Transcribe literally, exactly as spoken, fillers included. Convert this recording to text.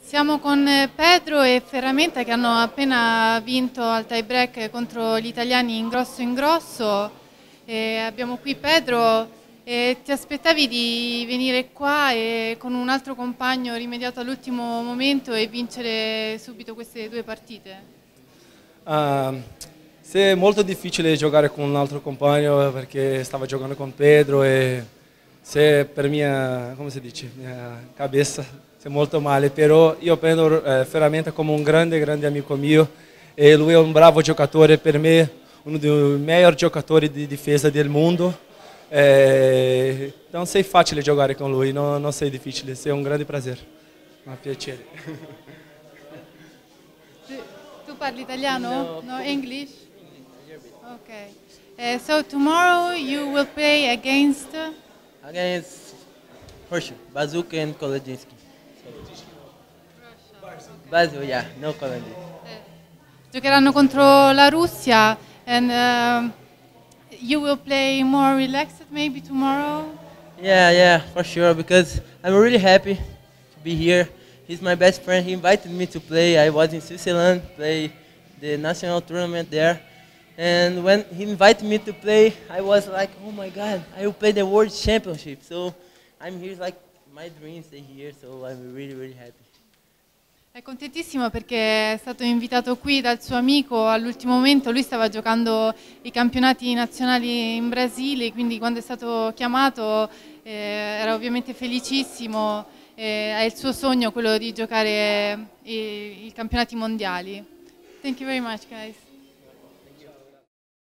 Siamo con Pedro e Ferramenta che hanno appena vinto al tie break contro gli italiani in grosso in grosso. E abbiamo qui Pedro, e ti aspettavi di venire qua e con un altro compagno rimediato all'ultimo momento e vincere subito queste due partite? Uh, sì, è molto difficile giocare con un altro compagno perché stavo giocando con Pedro e se per mia, come si dice, mia cabeça è molto male, però io prendo eh, Ferramenta come un grande, grande amico mio e lui è un bravo giocatore, per me uno dei migliori giocatori di difesa del mondo. Eh, non sei facile giocare con lui, non, non sei difficile, sei un grande piacere, un piacere. Tu parli italiano? No, No, English? Okay. Uh, so tomorrow you will play against? Against Russia, Bazooka and Kolodzinski. Basil, yeah, no Kolodzinski. Giocheranno contro la Russia and uh, you will play more relaxed maybe tomorrow? Yeah, yeah, for sure, because I'm really happy to be here. He's my best friend. He invited me to play. I was in Switzerland, play the national tournament there. And when he invited me to play, I was like, oh my God, I will play the World Championship. So I'm here, like my dreams stay here, so I'm really, really happy. È contentissimo perché è stato invitato qui dal suo amico all'ultimo momento. Lui stava giocando i campionati nazionali in Brasile, quindi quando è stato chiamato eh, era ovviamente felicissimo. Eh, è il suo sogno quello di giocare i, i campionati mondiali. Thank you very much, guys.